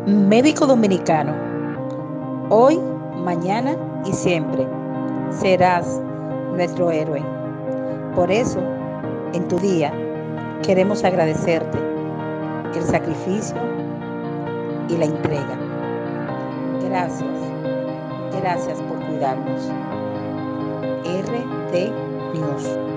Médico dominicano, hoy, mañana y siempre serás nuestro héroe. Por eso, en tu día, queremos agradecerte el sacrificio y la entrega. Gracias, gracias por cuidarnos. RT News.